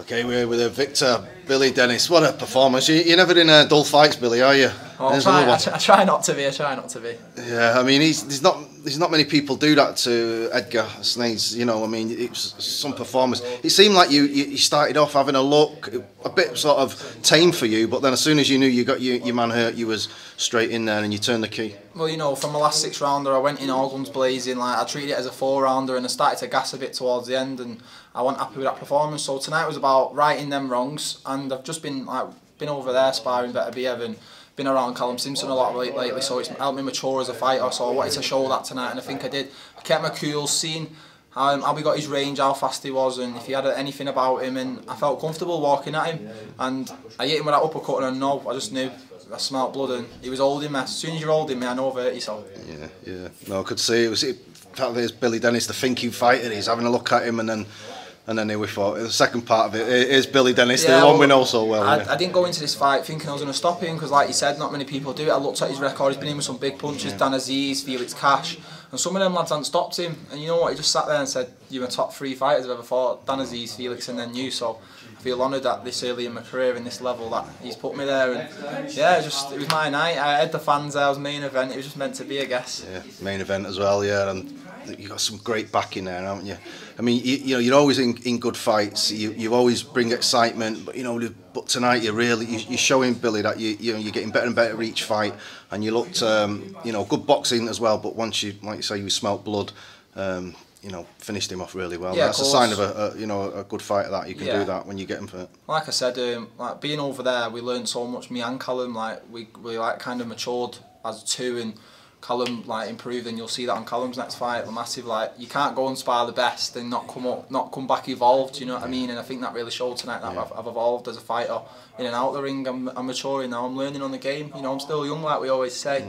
Okay, we're here with Victor Billy Dennis. What a performance! You're never in dull fights, Billy, are you? Oh, I try not to be. I try not to be. Yeah, I mean, there's not many people do that to Edgar Snades. You know, I mean, it was some performance. It seemed like you started off having a look, a bit sort of tame for you, but then as soon as you knew you got your man hurt, you was straight in there and you turned the key. Well, you know, from my last 6-rounder, I went in all guns blazing. Like, I treated it as a 4-rounder, and I started to gas a bit towards the end, and I wasn't happy with that performance. So tonight was about righting them wrongs, and I've just been over there sparring Better Be Evan, been around Callum Simpson a lot lately, so it's helped me mature as a fighter. So I wanted to show that tonight, and I think I did. I kept my cool, seen how he got his range, how fast he was, and if he had anything about him, and I felt comfortable walking at him. And I hit him with that uppercut, and I just knew. I smelt blood, and he was holding me. As soon as you're holding me, I know I've hurt yourself. Yeah. No, I could see it felt there's Billy Dennis, the thinking fighter. He's having a look at him, and then here we thought the second part of it is Billy Dennis, the one we know so well. I didn't go into this fight thinking I was going to stop him, because, like you said, not many people do it. I looked at his record. He's been in with some big punches, Dan Aziz, Felix Cash, and some of them lads hadn't stopped him. And you know what? He just sat there and said, "You're my top 3 fighters I've ever fought: Dan Aziz, Felix, and then you." So I feel honoured that this early in my career, in this level, that he's put me there. And yeah, it was my night. I had the fans there. It was main event. It was just meant to be, I guess. Yeah, main event as well. Yeah, and you got some great backing there, haven't you? I mean, you know, you're always in good fights. You always bring excitement, but you know, but tonight you're showing Billy that you're getting better and better each fight, and you looked, you know, good boxing as well. But once you, like you say, you smelt blood. You know, finished him off really well. Yeah, that's a sign of a good fighter, that you can do that when you get him for it. Like I said, like being over there, we learned so much. Me and Callum, like we like kind of matured as two, and Callum like improved, and you'll see that on Callum's next fight. Massive, like you can't go and spar the best and not come back evolved. You know what I mean? And I think that really showed tonight that I've evolved as a fighter in and out the ring. I'm maturing now. I'm learning on the game. You know, I'm still young, like we always say.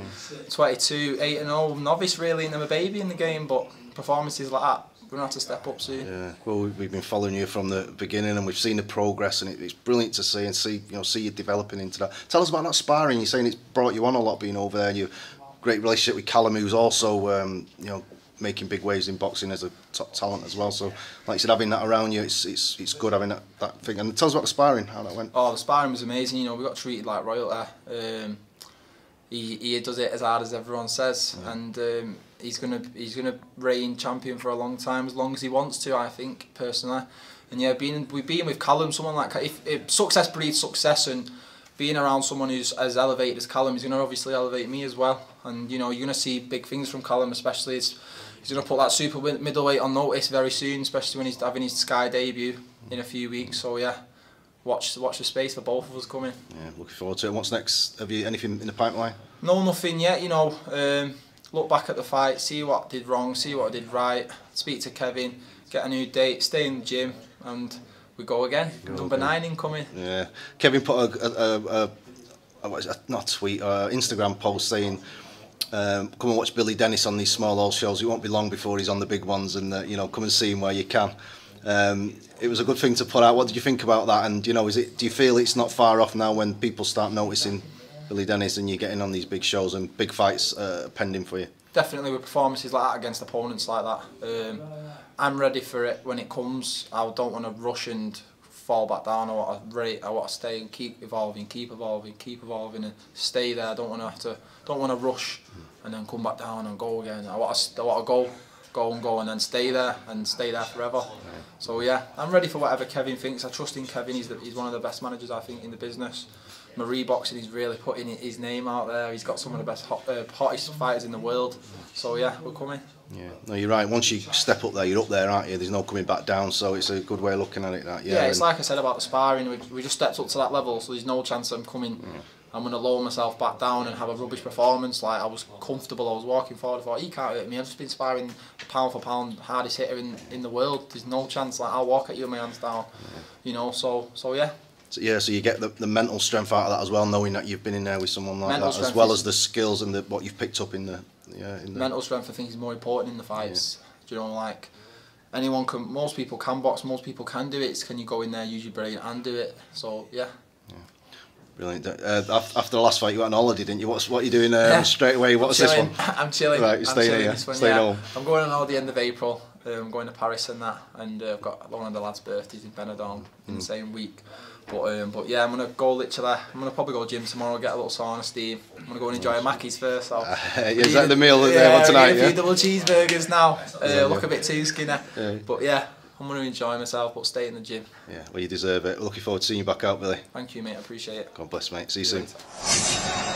22, 8-0, I'm novice really, and I'm a baby in the game, but performances like that, we're going to have to step up soon. Yeah, well, we've been following you from the beginning, and we've seen the progress, and it's brilliant to see you developing into that. Tell us about that sparring. You're saying it's brought you on a lot being over there, and you great relationship with Callum, who's also you know, making big waves in boxing as a top talent as well. So, like you said, having that around you, it's good having that thing. And tell us about the sparring, how that went. Oh, the sparring was amazing. You know, we got treated like royalty. He does it as hard as everyone says, and he's gonna reign champion for a long time, as long as he wants to, I think, personally. And yeah, we've been with Callum, someone like, if success breeds success, and being around someone who's as elevated as Callum, he's gonna obviously elevate me as well. And you know, you're gonna see big things from Callum, especially he's gonna put that super middleweight on notice very soon, especially when he's having his Sky debut in a few weeks. So yeah, watch the space for both of us coming. Yeah, looking forward to it. What's next? Have you anything in the pipeline? No, nothing yet. You know, look back at the fight, see what I did wrong, see what I did right, speak to Kevin, get a new date, stay in the gym, and we go again. Number 9 incoming. Yeah, Kevin put not a tweet, Instagram post saying, come and watch Billy Dennis on these small old shows. It won't be long before he's on the big ones, and you know, come and see him where you can. It was a good thing to put out. What did you think about that? And you know, do you feel it's not far off now when people start noticing Billy Dennis and you're getting on these big shows and big fights pending for you? Definitely, with performances like that against opponents like that. I'm ready for it when it comes. I don't want to rush and fall back down. I want to stay and keep evolving, and stay there. I don't want to rush and then come back down and go again. I want to go and then stay there forever. So yeah, I'm ready for whatever Kevin thinks. I trust in Kevin. He's one of the best managers, I think, in the business. Marie Boxing, he's really putting his name out there. He's got some of the best hottest fighters in the world. So yeah, we're coming. Yeah, no, you're right. Once you step up there, you're up there, aren't you? There's no coming back down. So it's a good way of looking at it. That yeah, it's like I said about the sparring. We just stepped up to that level, so there's no chance I'm coming. I'm going to lower myself back down and have a rubbish performance. Like, I was comfortable, I was walking forward, I thought, he can't hurt me. I've just been sparring pound for pound hardest hitter in the world. There's no chance. Like, I'll walk at you with my hands down. You know, so yeah. So you get the mental strength out of that as well, knowing that you've been in there with someone like that, as well as the skills and what you've picked up in the mental strength. I think is more important in the fights. Do you know, like, most people can box, most people can do it. It's can you go in there, use your brain and do it. So yeah. Brilliant. After the last fight, you went on holiday, didn't you? What are you doing straight away? What's this one? I'm chilling. Right, you're staying here. Staying home. I'm going on holiday end of April. I'm going to Paris and that, and I've got one of the lads' birthdays in Benidorm in the same week. But yeah, I'm gonna go literally. I'm gonna probably go gym tomorrow, get a little sauna steam. I'm gonna go and enjoy a Mackey's first. So is that the meal that they want tonight? Yeah, a few double cheeseburgers now. Look a bit too skinny, but yeah, I'm gonna enjoy myself, but stay in the gym. Yeah, well, you deserve it. Looking forward to seeing you back out, Billy. Thank you, mate. I appreciate it. God bless, mate. See you soon.